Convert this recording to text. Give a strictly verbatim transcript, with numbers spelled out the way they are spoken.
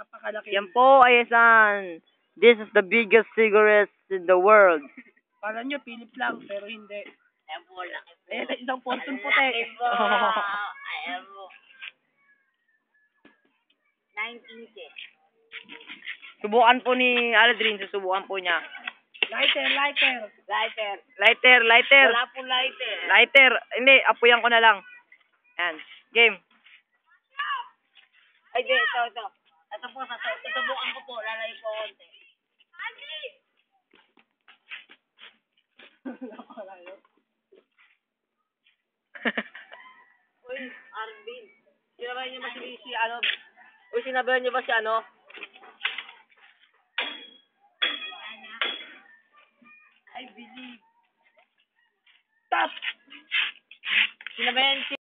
Napakalaki. Yan po ay isang, this is the biggest cigarettes in the world. Kala nyo, Philip lang, pero hindi. Ayan po, laki po. Ayan, isang portion puti. Laki po. Ayan po. nineteen K. Subukan po ni Aldrin, susubukan po niya. Lighter, lighter. Lighter. Lighter, lighter. Wala po lighter. Lighter. Hindi, apuyan ko na lang. Yan. Game. Ay, di, ito, ito. Ito po, susubukan ko po. Lalay po konti. Uy, Arvin. Sinabayan niyo ba si, si ano? Uy, sinabayan niyo ba si ano? I believe. Stop! Sinabayan si